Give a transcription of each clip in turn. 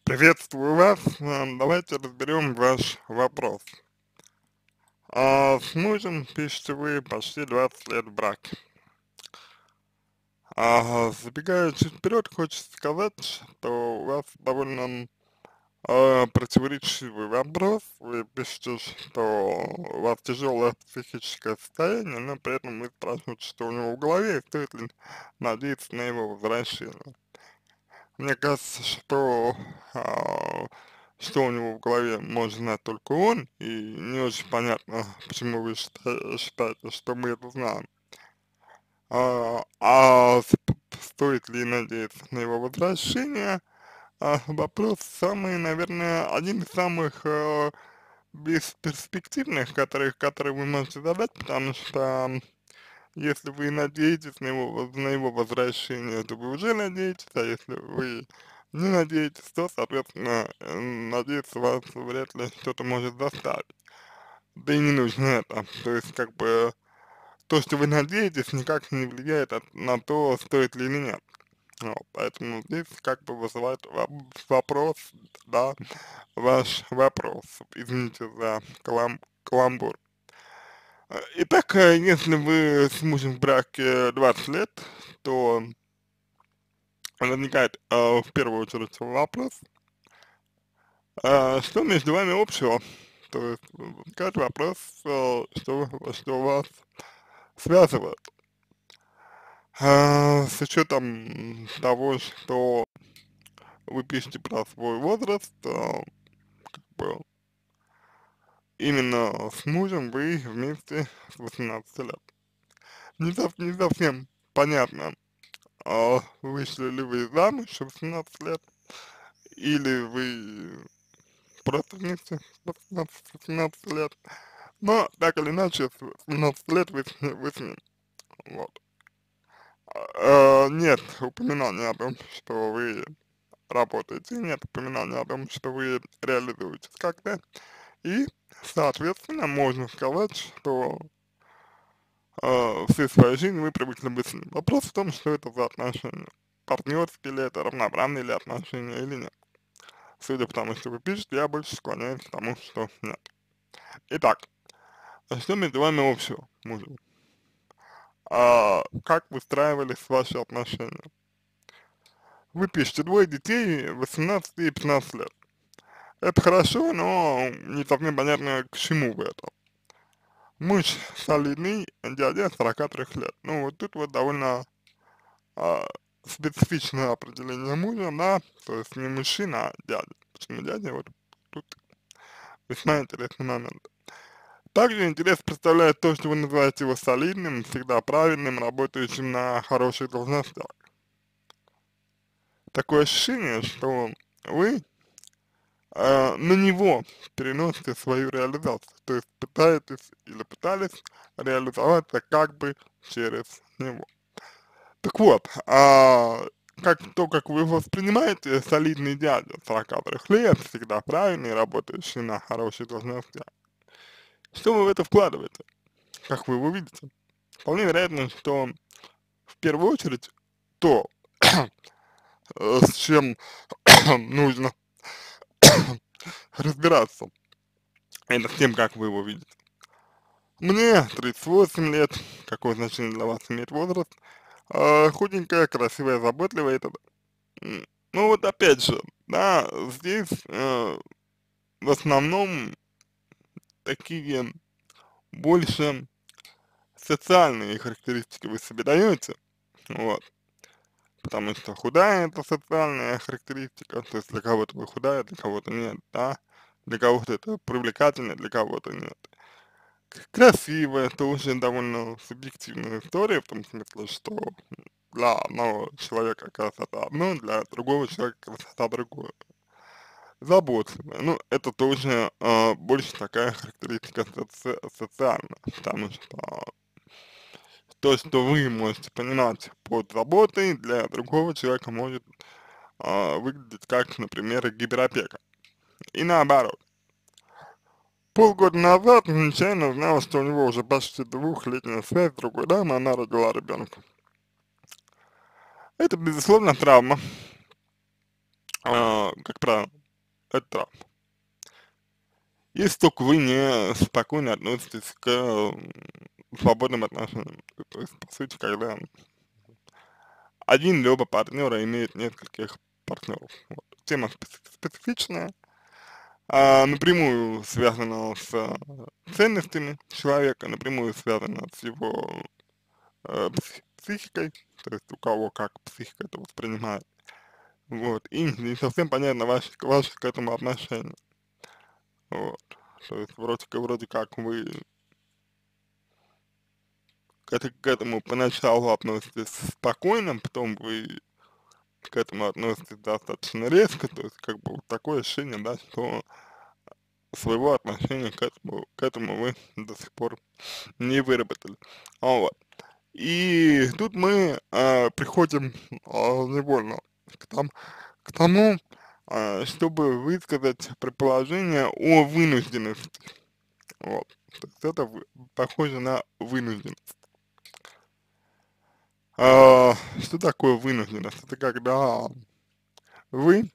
Приветствую вас. Давайте разберем ваш вопрос. С мужем, пишете вы, почти 20 лет в браке. Забегая чуть вперед, хочется сказать, что у вас довольно противоречивый вопрос. Вы пишете, что у вас тяжелое психическое состояние, но при этом вы спрашиваете, что у него в голове, и стоит ли надеяться на его возвращение. Мне кажется, что у него в голове может знать только он, и не очень понятно, почему вы считаете, что мы это знаем. Стоит ли надеяться на его возвращение? Вопрос самый, наверное, один из самых бесперспективных, которые вы можете задать, потому что если вы надеетесь на его возвращение, то вы уже надеетесь, а если вы не надеетесь, то, соответственно, надеяться вас вряд ли что-то может заставить. Да и не нужно это. То есть, как бы, то, что вы надеетесь, никак не влияет на то, стоит ли или нет. Вот, поэтому здесь как бы вызывает вопрос, да, ваш вопрос. Извините за каламбур. Итак, если вы с мужем в браке 20 лет, то возникает в первую очередь вопрос, что между вами общего? То есть возникает вопрос, что вас связывает. С учетом того, что вы пишете про свой возраст, как бы именно с мужем вы вместе с 18 лет. Не совсем понятно, вышли ли вы замуж в 18 лет, или вы просто вместе с 18 лет, но так или иначе с 18 лет вы с ним, вот. Нет упоминания о том, что вы работаете, нет упоминания о том, что вы реализуетесь как-то, и, соответственно, можно сказать, что всю свою жизнь вы привыкли быть с ним. Вопрос в том, что это за отношения. Партнерские ли это, равноправные ли отношения или нет. Судя по тому, что вы пишете, я больше склоняюсь к тому, что нет. Итак, что между вами общего, мужем? Как выстраивались ваши отношения? Вы пишете, двое детей, 18 и 15 лет. Это хорошо, но не совсем понятно, к чему вы это. Муж солидный, дядя 43 лет. Ну, вот тут вот довольно а, специфичное определение мужа, да, то есть не мужчина, а дядя. Почему дядя? Вот тут весьма интересный момент. Также интерес представляет то, что вы называете его солидным, всегда правильным, работающим на хороших должностях. Такое ощущение, что вы на него переносите свою реализацию, то есть пытаетесь или пытались реализоваться как бы через него. Так вот, как вы его воспринимаете, солидный дядя 43 лет, всегда правильный, работающий на хорошей должности, что вы в это вкладываете, как вы его видите? Вполне вероятно, что в первую очередь то, с чем нужно разбираться, это с тем, как вы его видите. Мне 38 лет, какое значение для вас имеет возраст, худенькая, красивая, заботливая и т.д. Ну вот опять же, да, здесь в основном такие больше социальные характеристики вы себе даете, вот, потому что худая это социальная характеристика, то есть для кого-то вы худая, для кого-то нет, да, для кого-то это привлекательно, для кого-то нет. Красивая тоже довольно субъективная история, в том смысле, что для одного человека красота одно, для другого человека красота другое. Заботливая, ну, это тоже больше такая характеристика социальная, потому что то, что вы можете понимать под заботой, для другого человека может выглядеть как, например, гиперопека. И наоборот. Полгода назад нечаянно узнала, что у него уже почти двухлетняя связь с другой дамой, она родила ребенка. Это, безусловно, травма, как правило. это травма. Если только вы не спокойно относитесь к свободным отношениям. То есть, по сути, когда один либо партнера имеет нескольких партнеров. Вот. Тема специфичная, напрямую связана с ценностями человека, напрямую связана с его психикой, то есть у кого как психика это воспринимает. Вот. И не совсем понятно ваше к этому отношение. Вот. То есть вроде как вы к этому поначалу относитесь спокойно, потом вы к этому относитесь достаточно резко, то есть как бы вот такое ощущение, да, что своего отношения к этому вы до сих пор не выработали. Вот. И тут мы приходим невольно к, к тому, чтобы высказать предположение о вынужденности. Вот. То есть это похоже на вынужденность. Что такое вынужденность? Это когда вы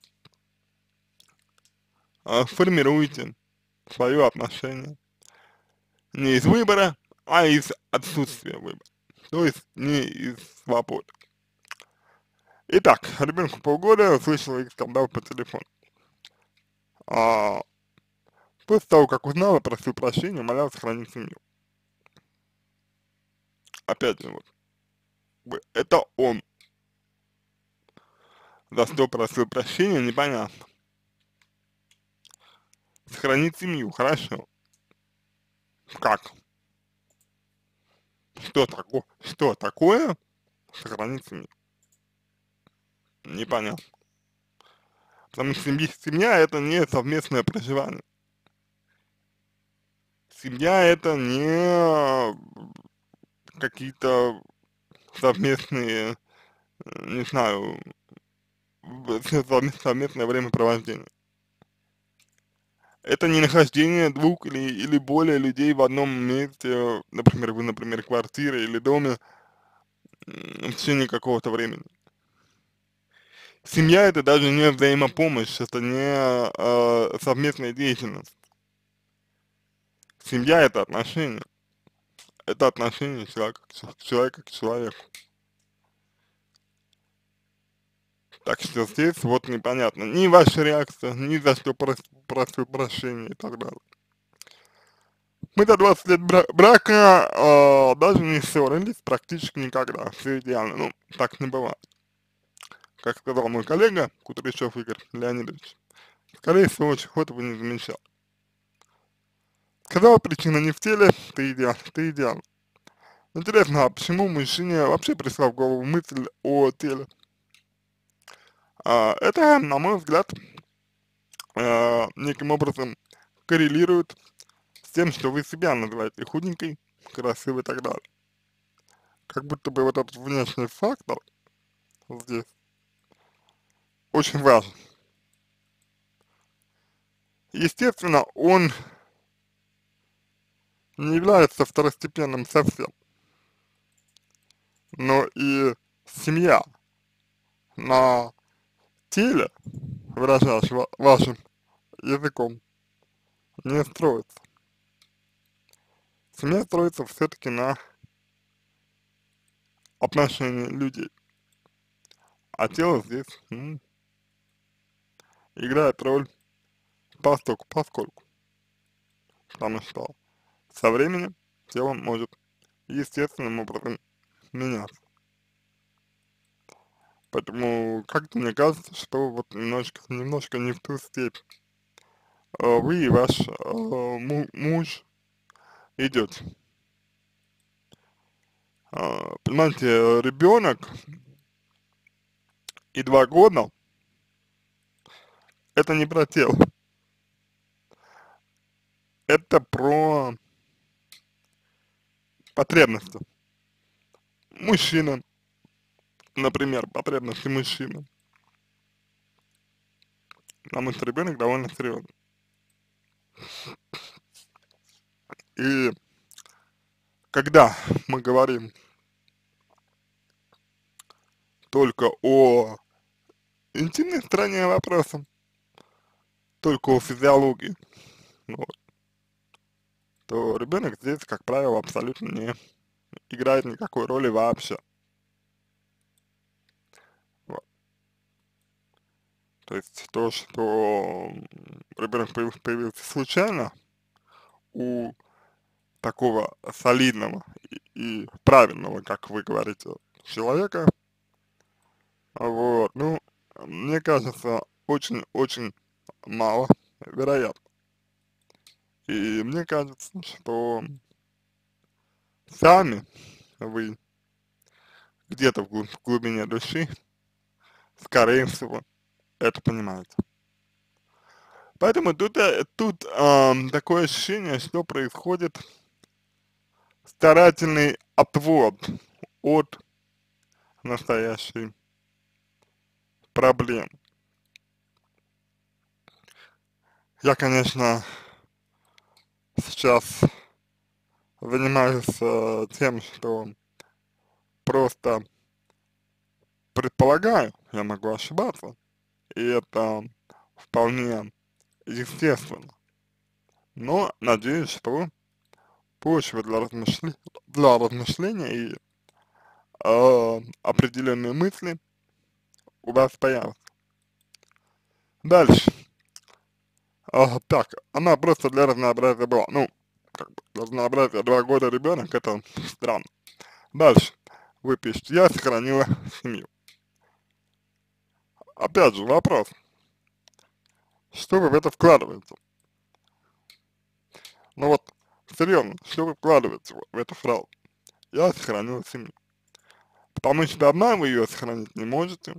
формируете свое отношение не из выбора, а из отсутствия выбора. То есть не из свободы. Итак, ребенку полгода, услышала их скандал по телефону. А, После того, как узнала, просил прощения, умолял сохранить семью. Опять же, вот, это он за что просил прощения, непонятно. Сохранить семью, хорошо. Как? Что такое сохранить семью? Непонятно. Потому что семья это не совместное проживание. Семья это не какие-то совместные, не знаю, совместное времяпровождение. Это не нахождение двух или более людей в одном месте, например, вы, например, квартире или доме в течение какого-то времени. Семья это даже не взаимопомощь, это не совместная деятельность. Семья это отношение человека к человеку. Так что здесь вот непонятно ни ваша реакция, ни за что просил прощения и так далее. Мы за 20 лет брака даже не ссорились практически никогда, все идеально, ну, так не бывает. Как сказал мой коллега, Кудряшов Игорь Леонидович, скорее всего, чего-то вы не замечал. Сказал, причина не в теле, ты идеал. Интересно, а почему мужчине вообще пришла в голову мысль о теле? Это, на мой взгляд, неким образом коррелирует с тем, что вы себя называете худенькой, красивой и так далее. Как будто бы вот этот внешний фактор здесь очень важен. Естественно, он не является второстепенным совсем, но и семья на теле, выражаясь вашим языком, не строится. Семья строится все-таки на отношении людей, а тело здесь играет роль поскольку, потому что со временем тело может естественным образом меняться. Поэтому как-то мне кажется, что вот немножко не в ту степь вы и ваш муж идете. Понимаете, ребенок и 2 года это не про тело, это про потребности. Мужчина, например, потребности мужчины. Потому что ребенок довольно серьезный. И когда мы говорим только о интимной стороне вопроса, только о физиологии, вот, то ребенок здесь, как правило, абсолютно не играет никакой роли вообще. Вот. То есть то, что ребенок появился случайно у такого солидного и правильного, как вы говорите, человека, вот, ну, мне кажется, очень-очень мало вероятно. И мне кажется, что сами вы где-то в глубине души, скорее всего, это понимаете. Поэтому тут такое ощущение, что происходит старательный отвод от настоящей проблемы. Я, конечно, сейчас занимаюсь тем, что просто предполагаю, я могу ошибаться, и это вполне естественно. Но надеюсь, что почва для размышления и определенные мысли у вас появятся. Дальше. Так, она просто для разнообразия была. Ну, как бы, для разнообразия 2 года ребенок, это странно. Дальше. Вы пишете, я сохранила семью. Опять же, вопрос. Что вы в это вкладываете? Ну вот, серьезно, что вы вкладываете в эту фразу? Я сохранила семью. Потому что одна вы ее сохранить не можете.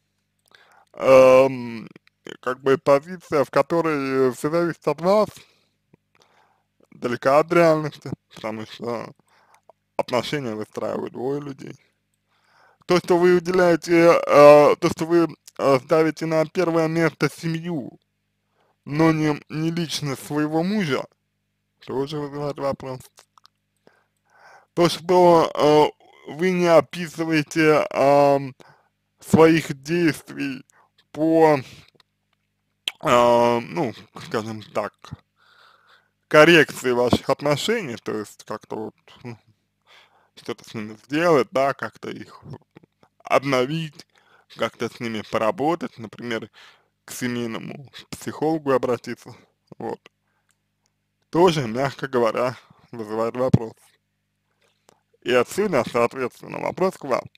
Эм, как бы позиция, в которой все зависит от вас, далека от реальности, потому что отношения выстраивают 2 людей. То, что вы уделяете, то, что вы ставите на первое место семью, но не личность своего мужа, тоже вызывает вопрос. То, что вы не описываете своих действий по, ну, скажем так, коррекции ваших отношений, то есть как-то вот что-то с ними сделать, да, как-то их обновить, как-то с ними поработать, например, к семейному психологу обратиться, вот, тоже, мягко говоря, вызывает вопрос. И отсюда, соответственно, вопрос к вам.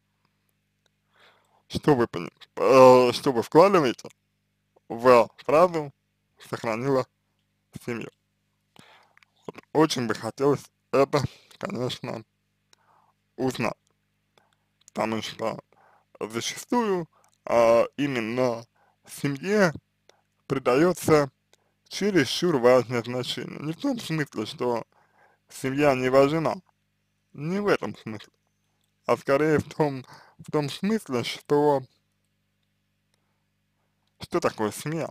Что вы вкладываете в фразу «сохранила семью»? Вот, очень бы хотелось это, конечно, узнать, потому что зачастую именно семье придается чересчур важное значение. Не в том смысле, что семья не важна, не в этом смысле, а скорее в том смысле, что такое семья.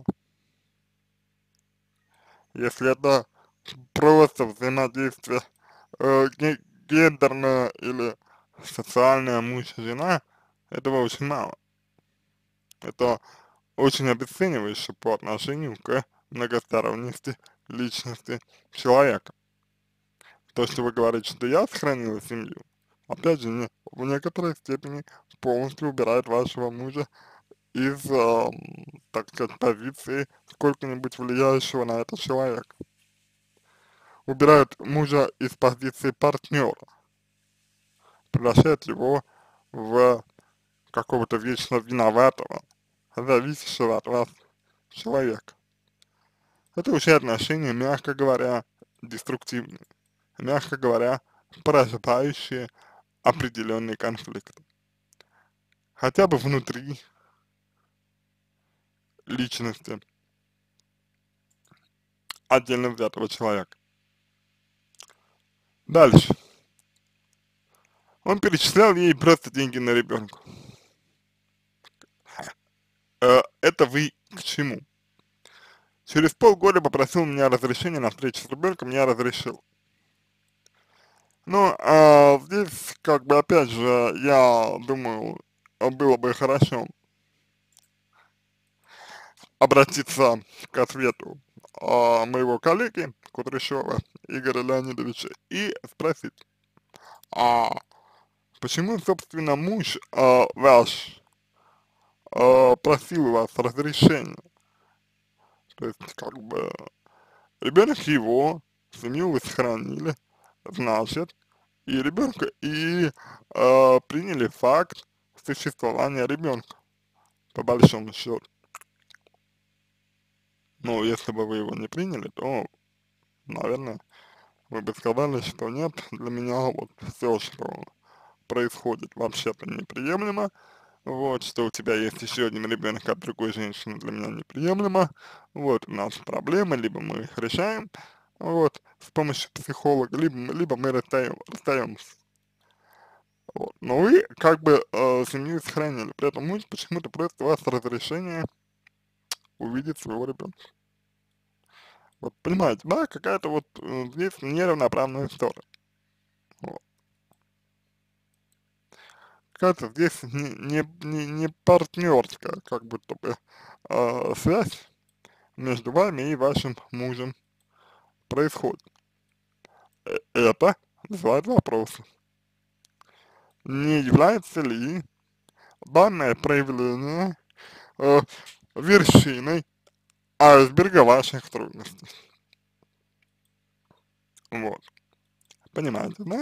Если это просто взаимодействие гендерное или социальное муж и жена, этого очень мало. Это очень обесценивающе по отношению к многосторонности личности человека. То, что вы говорите, что я сохранила семью, опять же, в некоторой степени полностью убирает вашего мужа из, так сказать, позиции сколько-нибудь влияющего на это человека. Убирает мужа из позиции партнера, превращает его в какого-то вечно виноватого, зависящего от вас человека. Это уже отношения, мягко говоря, деструктивные, мягко говоря, порождающие определенный конфликт. Хотя бы внутри личности отдельно взятого человека. Дальше. Он перечислял ей просто деньги на ребенка. Это вы к чему? Через полгода попросил меня разрешения на встречу с ребенком, я разрешил. Ну, здесь, как бы, опять же, я думаю, было бы хорошо обратиться к ответу моего коллеги Кудряшова Игоря Леонидовича и спросить, а почему, собственно, муж ваш просил у вас разрешения? То есть, как бы, ребенок его, семью вы сохранили, значит, и ребенка, и приняли факт существования ребенка, по большому счету. Но если бы вы его не приняли, то, наверное, вы бы сказали, что нет, для меня вот все, что происходит, вообще-то неприемлемо, вот, что у тебя есть еще один ребенок от другой женщины, для меня неприемлемо, вот, у нас проблемы, либо мы их решаем, вот, с помощью психолога, либо мы расстаемся, вот. Но вы как бы семью сохранили, при этом муж почему-то просит у вас разрешение увидеть своего ребенка. Вот понимаете, да, какая-то вот здесь неравноправная история. Вот. Какая-то здесь не партнерская, как будто бы, связь между вами и вашим мужем происходит. Это вызывает вопросы. Не является ли данное проявление э, вершиной айсберга ваших трудностей? Вот. Понимаете, да?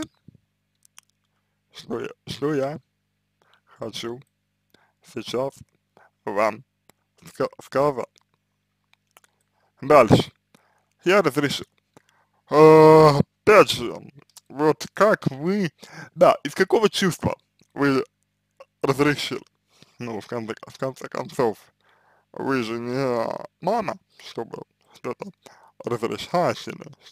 Что я хочу сейчас вам сказать. Дальше. Я разрешил. Опять же, вот как вы, да, из какого чувства вы разрешили? Ну, в конце концов, вы же не мама, чтобы что-то разрешать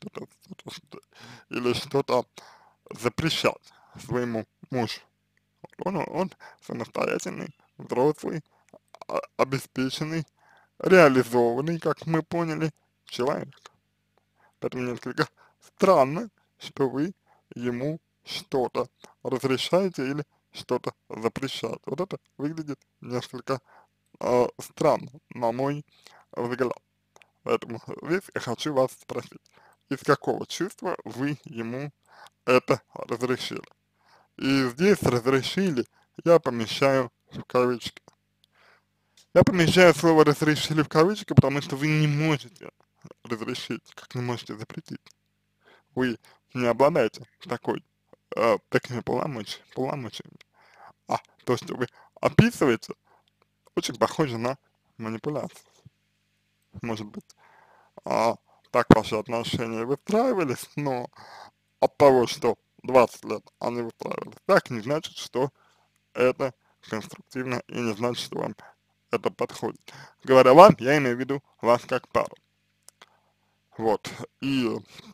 или что-то запрещать своему мужу. Он самостоятельный, взрослый, обеспеченный, реализованный, как мы поняли, человек. Поэтому несколько странно, что вы ему что-то разрешаете или что-то запрещаете. Вот это выглядит несколько странно, на мой взгляд. Поэтому здесь я хочу вас спросить, из какого чувства вы ему это разрешили? И здесь разрешили я помещаю в кавычки. Я помещаю слово разрешили в кавычки, потому что вы не можете разрешить, как не можете запретить. Вы не обладаете такими полномочиями. А то, что вы описываете, очень похоже на манипуляцию. Может быть, а, так ваши отношения выстраивались, но от того, что 20 лет они выстраивались так, не значит, что это конструктивно и не значит, что вам это подходит. Говоря вам, я имею в виду вас как пару. Вот. И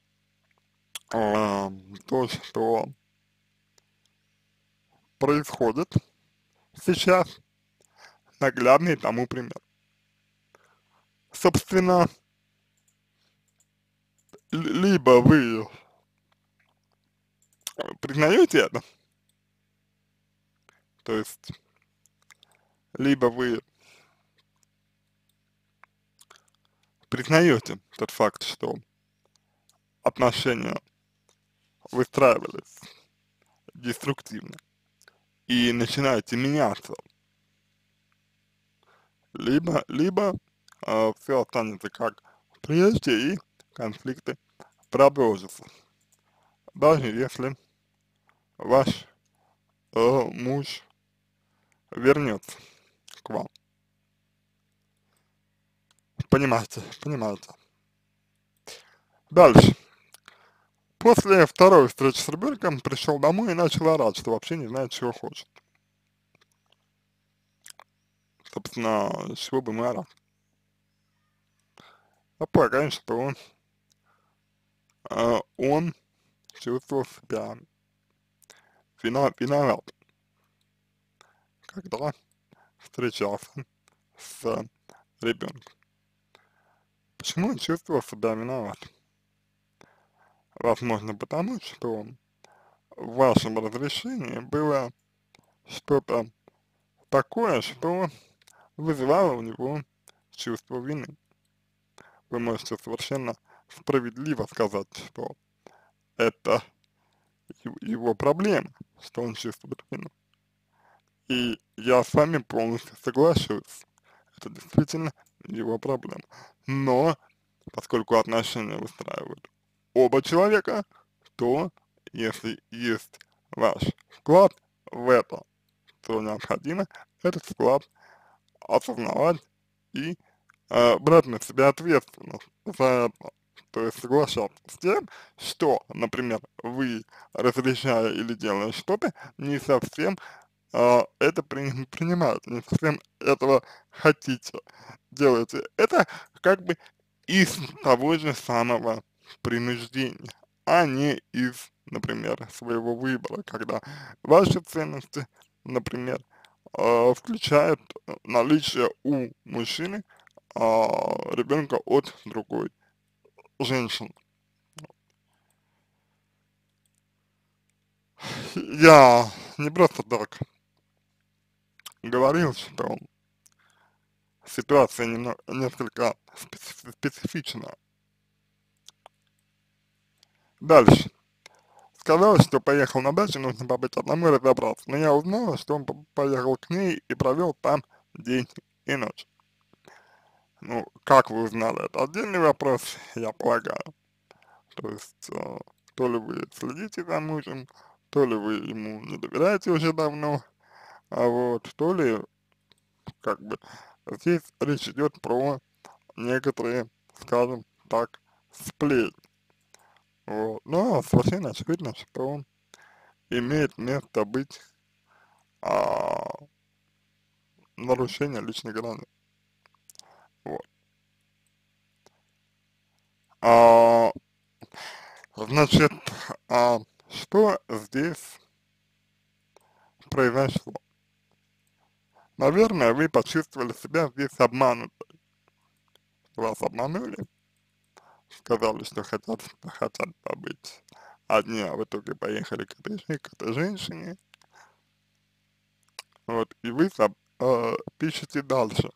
то, что происходит сейчас, наглядный тому пример. Собственно, либо вы признаете это, то есть, либо вы признаете тот факт, что отношения выстраивались деструктивно и начинаете меняться, либо все останется как прежде и конфликты продолжатся, даже если ваш муж вернется к вам. Понимаете. Дальше. После второй встречи с ребенком пришел домой и начал орать, что вообще не знает, чего хочет. Собственно, с чего бы мы орать? А конечно, что он чувствовал себя виноват, когда встречался с ребенком. Почему он чувствовал себя виноват? Возможно, потому что в вашем разрешении было что-то такое, что вызывало у него чувство вины. Вы можете совершенно справедливо сказать, что это его проблема, что он чувствует вину. И я с вами полностью соглашусь. Это действительно его проблема. Но, поскольку отношения выстраивают оба человека, то если есть ваш вклад в это, то необходимо этот вклад осознавать и брать на себя ответственность за это. То есть соглашаться с тем, что, например, вы, разрешая или делая что-то, не совсем это принимаете, не совсем этого хотите, делаете. Это как бы из того же самого принуждения, а не из, например, своего выбора, когда ваши ценности, например, включают наличие у мужчины ребенка от другой женщины. Я не просто так говорил, что ситуация несколько специфична. Дальше. Сказал, что поехал на дачу, нужно побыть одному и разобраться. Но я узнала, что он поехал к ней и провел там день и ночь. Ну, как вы узнали, это отдельный вопрос, я полагаю. То есть, то ли вы следите за мужем, то ли вы ему не доверяете уже давно, а вот, то ли, как бы, здесь речь идет про некоторые, скажем так, сплетни. Вот. Но совершенно очевидно, что имеет место быть а, нарушение личной грани. Вот. А, значит, а, что здесь произошло? Наверное, вы почувствовали себя здесь обманутой. Вас обманули, сказали, что хотят побыть одни, а в итоге поехали к этой женщине. Вот, и вы пишете дальше.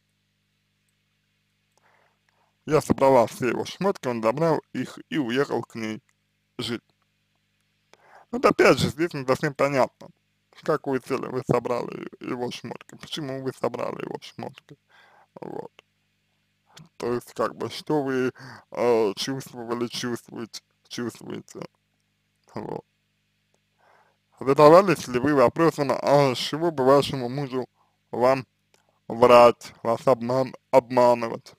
Я собрала все его шмотки, он забрал их и уехал к ней жить. Вот опять же, здесь не совсем понятно, с какой целью вы собрали его шмотки, почему вы собрали его шмотки, вот. То есть, как бы, что вы чувствовали, чувствуете, вот. Задавались ли вы вопросом, а с чего бы вашему мужу вам врать, вас обманывать?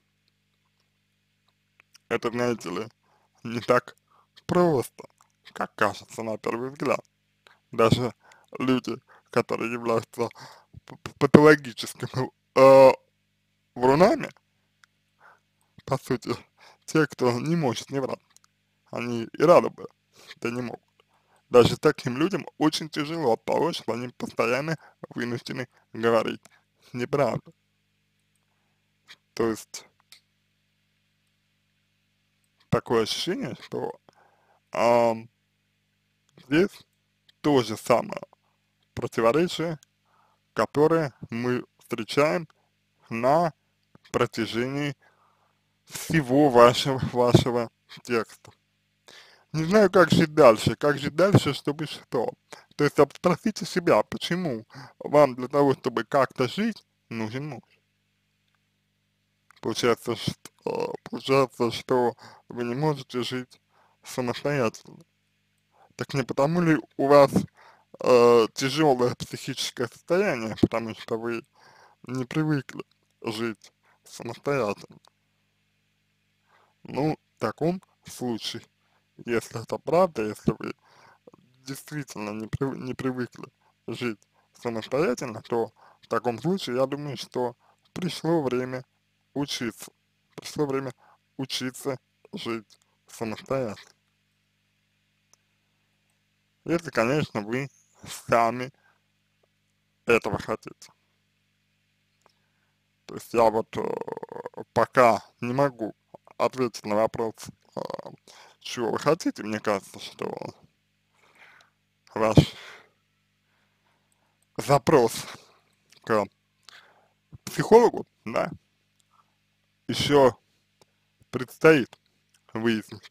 Это, знаете ли, не так просто, как кажется на первый взгляд. Даже люди, которые являются патологическими врунами, по сути, те, кто не может не врать, они и рады бы, да не могут. Даже таким людям очень тяжело от того, что они постоянно вынуждены говорить неправду. То есть такое ощущение, что здесь то же самое противоречие, которое мы встречаем на протяжении всего вашего текста. Не знаю, как жить дальше, чтобы что. То есть спросите себя, почему вам для того, чтобы как-то жить, нужен муж. Получается, что вы не можете жить самостоятельно. Так не потому ли у вас тяжелое психическое состояние, потому что вы не привыкли жить самостоятельно? Ну, в таком случае, если это правда, если вы действительно не привыкли жить самостоятельно, то в таком случае я думаю, что пришло время учиться. Пришло время учиться жить самостоятельно. Если, конечно, вы сами этого хотите. То есть я вот пока не могу ответить на вопрос, э, чего вы хотите. Мне кажется, что ваш запрос к психологу, да, еще предстоит выяснить.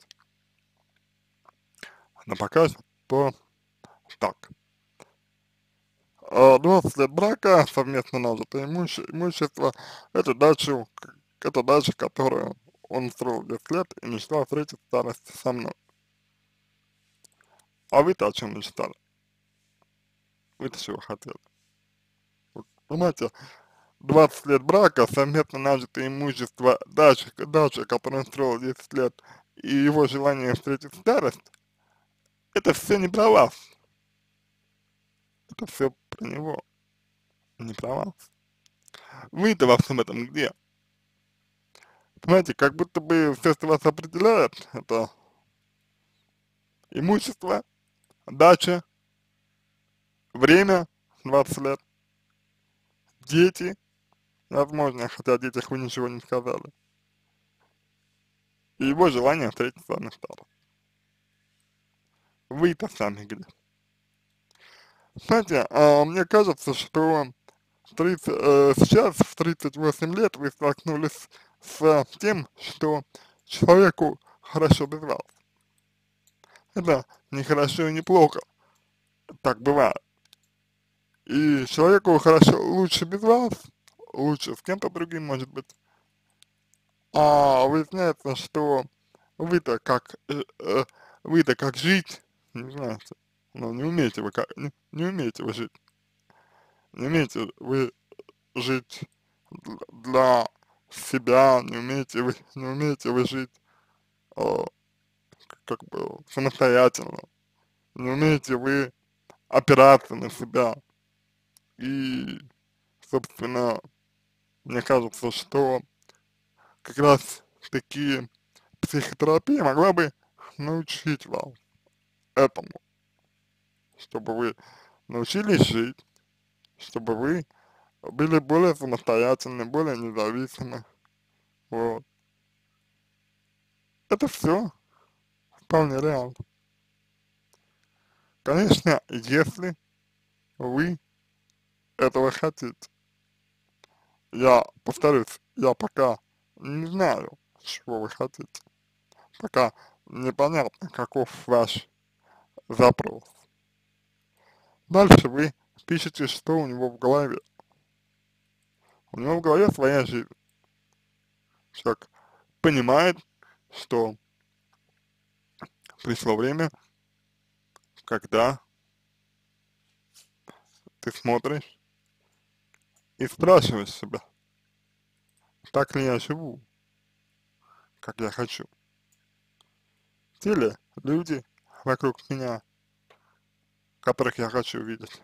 Но пока что так. 20 лет брака, совместно нажитое имущество, это это дача, которую он строил 10 лет и мечтал встретить в старости со мной. А вы-то о чем мечтали? Вы-то чего хотели? Вот, понимаете, 20 лет брака, совместно нажитое имущество, дача, которую он строил 10 лет, и его желание встретить старость, это все не про вас, это все про него, не про вас. Вы-то во всем этом где? Понимаете, как будто бы все, что вас определяет, это имущество, дача, время, 20 лет, дети, возможно, хотя о детях вы ничего не сказали, и его желание встретиться с вами старым. Вы-то сами где? Знаете, мне кажется, что сейчас, в 38 лет, вы столкнулись с тем, что человеку хорошо без вас. Это не хорошо и не плохо, так бывает. И человеку хорошо, лучше без вас, лучше с кем-то другим, может быть. А выясняется, что вы-то как, вы-то как жить, не знаете. Ну, не умеете вы как, не умеете вы жить. Не умеете вы жить для себя, не умеете вы жить, э, как бы самостоятельно. Не умеете вы опираться на себя. И, собственно, мне кажется, что как раз таки психотерапия могла бы научить вас этому, чтобы вы научились жить, чтобы вы были более самостоятельны, более независимы. Вот. Это все вполне реально. Конечно, если вы этого хотите. Я повторюсь, я пока не знаю, чего вы хотите. Пока непонятно, каков ваш запрос. Дальше вы пишете, что у него в голове. У него в голове своя жизнь. Человек понимает, что пришло время, когда ты смотришь и спрашиваешь себя, так ли я живу, как я хочу. Те ли люди вокруг меня, которых я хочу видеть.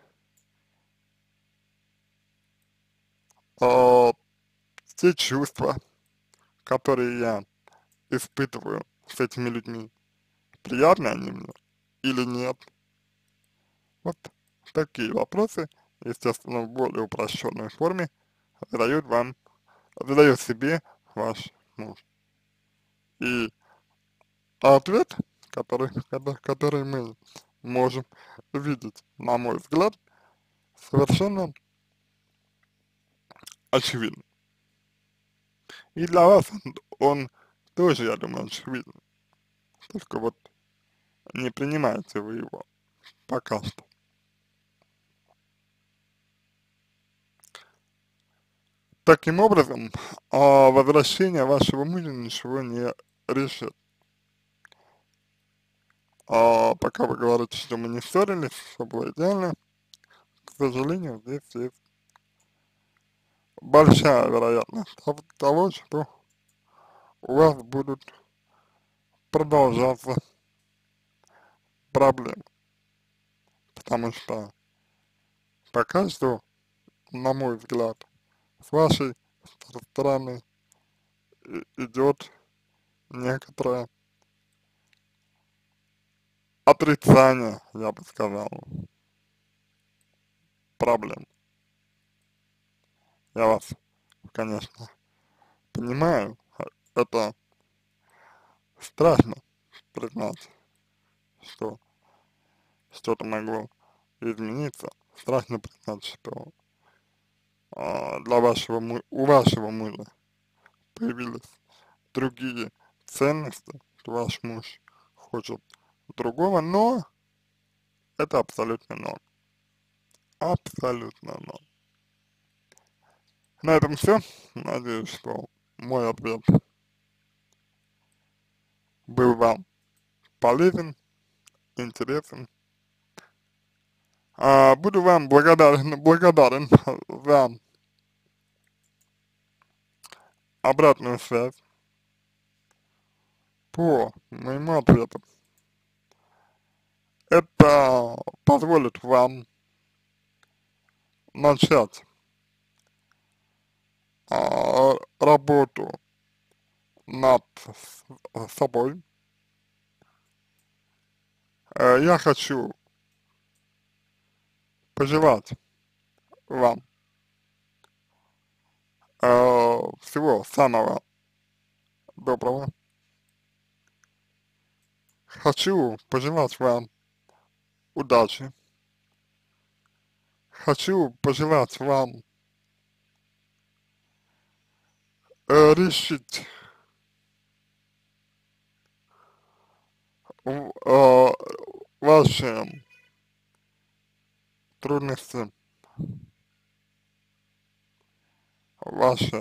А, те чувства, которые я испытываю с этими людьми, приятны они мне или нет. Вот такие вопросы, естественно, в более упрощенной форме задает вам, задает себе ваш муж. И ответ, который мы можем видеть, на мой взгляд, совершенно очевиден. И для вас он тоже, я думаю, очевиден. Только вот не принимаете вы его пока что. Таким образом, возвращение вашего мужа ничего не решит. Пока вы говорите, что мы не ссорились, все было идеально, к сожалению, здесь есть большая вероятность того, что у вас будут продолжаться проблемы. Потому что пока что, на мой взгляд, с вашей стороны идет некоторое отрицание, я бы сказал, проблем. Я вас, конечно, понимаю, это страшно признать, что что-то могло измениться. Страшно признать, что у вашего мужа появились другие ценности, ваш муж хочет другого, но это абсолютно норм. Абсолютно норм. На этом все. Надеюсь, что мой ответ был вам полезен, интересен. Буду вам благодарен за обратную связь по моему ответу. Это позволит вам начать работу над собой. Я хочу пожелать вам всего самого доброго. Хочу пожелать вам удачи. Хочу пожелать вам решить э, ваши трудности, ваши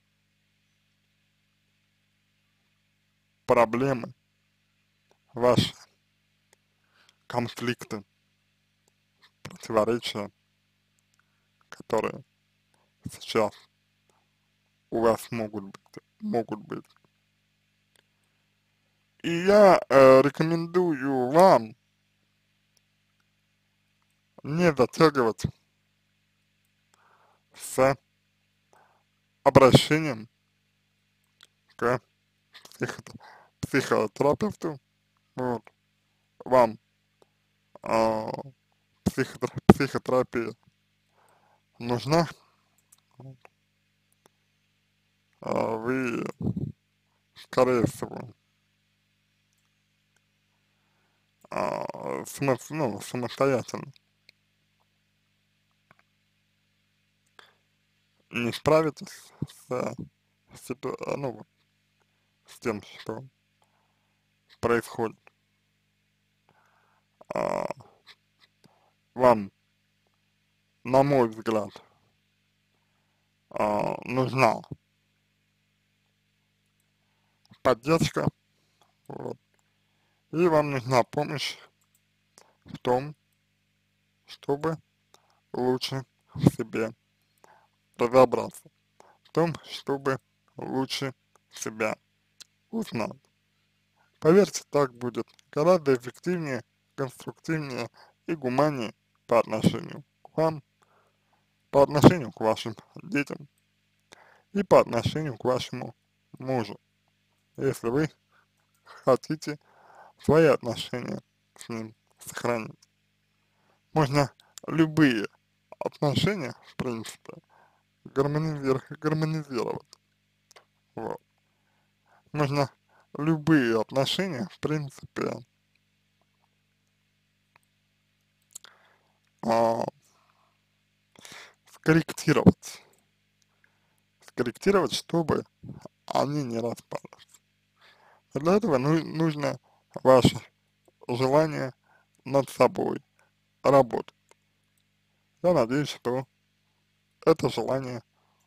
проблемы, ваши конфликты, противоречия, которые сейчас у вас могут быть. И я рекомендую вам не затягивать с обращением к психо психотерапевту. Вот. Вам э, психотерапия нужна, вы, скорее всего, самостоятельно не справитесь ну, с тем, что происходит. А, Вам, на мой взгляд, нужна поддержка, вот, и вам нужна помощь в том, чтобы лучше в себе разобраться, в том, чтобы лучше себя узнать. Поверьте, так будет гораздо эффективнее, конструктивнее и гуманнее по отношению к вам, по отношению к вашим детям и по отношению к вашему мужу, если вы хотите свои отношения с ним сохранить. Можно любые отношения, в принципе, гармонизировать. Вот. Можно любые отношения, в принципе, а, скорректировать. Скорректировать, чтобы они не распались. Для этого нужно ваше желание над собой работать. Я надеюсь, что это желание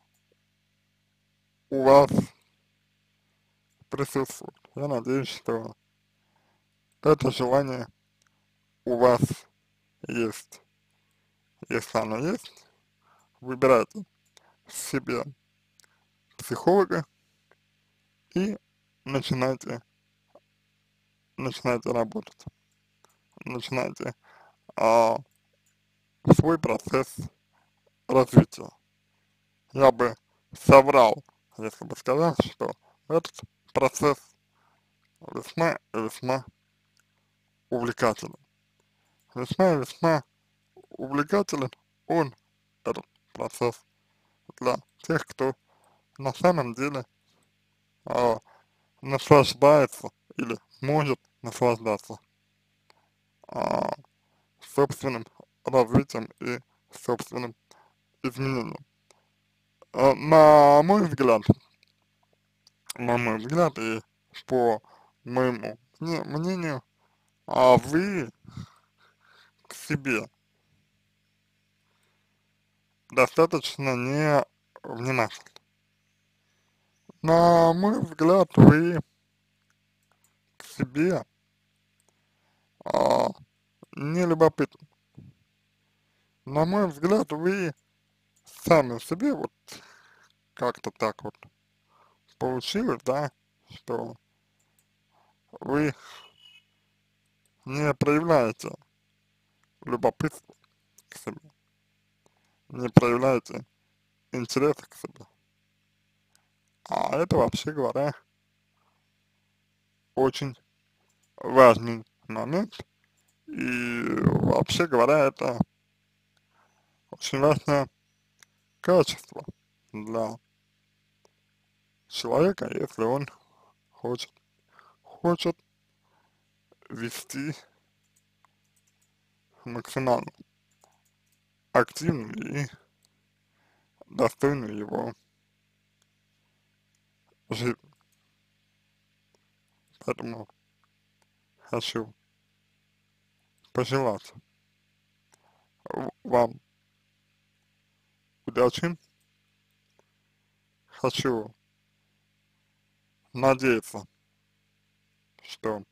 у вас присутствует. Я надеюсь, что это желание у вас есть. Если оно есть, выбирайте себе психолога и начинайте, начинайте работать. Начинайте а, свой процесс развития. Я бы соврал, если бы сказал, что этот процесс весьма и весьма увлекателен. Весьма и весьма увлекателен он, этот процесс, для тех, кто на самом деле а, наслаждается или может наслаждаться а, собственным развитием и собственным изменением. На мой взгляд, на мой взгляд, и по моему мнению, вы к себе достаточно не внимательны. На мой взгляд, вы к себе а, не любопытны. На мой взгляд, вы сами себе вот как-то так вот получилось, да, что вы не проявляете любопытство к себе, не проявляете интереса к себе. А это, вообще говоря, очень важный момент. И вообще говоря, это очень важное качество для человека, если он хочет, хочет вести максимально активную и достойную его жизнь. Поэтому хочу пожелать вам удачи, хочу надеяться, что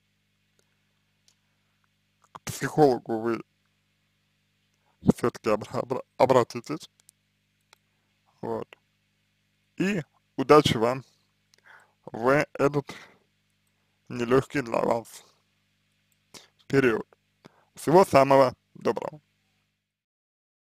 к психологу вы все-таки обратитесь, вот, и удачи вам в этот нелегкий для вас период. Всего самого доброго.